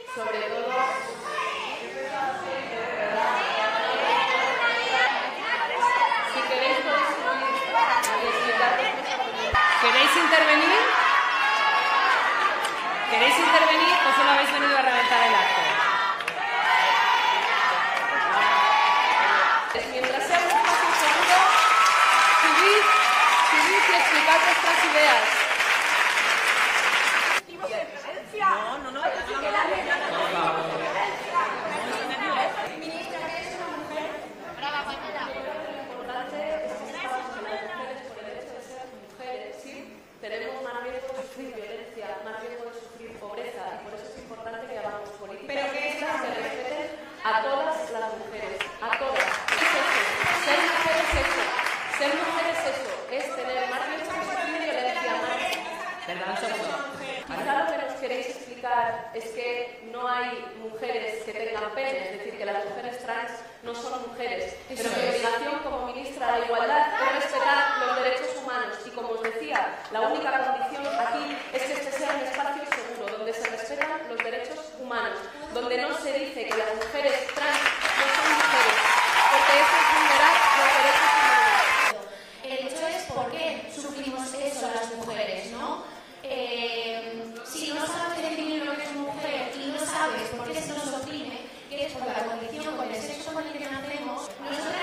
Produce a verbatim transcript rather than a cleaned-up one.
sobre todo... Si queréis podéis subir y explicar vuestros argumentos. ¿Queréis intervenir? ¿Queréis intervenir o solo habéis venido a reventar el acto? Mientras sea un espacio seguro, subid, subid y explicad vuestras ideas. No, no, no. Ministra, que es una mujer. Brava, Pañita. Lo importante es que estamos con las mujeres por el hecho de ser mujeres, ¿sí? Tenemos más riesgo de sufrir violencia, más riesgo de sufrir pobreza, y por eso es importante que hagamos políticas que respeten a todas las mujeres, a todas. ¿Qué es eso? Ser mujer es eso. Ser mujer es eso. Es tener más riesgo de sufrir violencia, más... Perdón, segundo. Quizá lo que nos queréis explicar es que no hay mujeres que tengan pene, es decir, que las mujeres trans no son mujeres, pero mi obligación como ministra de Igualdad es respetar los derechos humanos y, como os decía, la única condición aquí es que este sea un espacio seguro, donde se respetan los derechos humanos, donde no se dice que las mujeres trans no son mujeres, porque eso es vulnerar los derechos humanos. El hecho es por qué sufrimos eso las mujeres, ¿no? Eh, si no sabes definir lo que es mujer y no sabes por qué se nos oprime, que es por la condición, con el sexo con el que nacemos, nosotros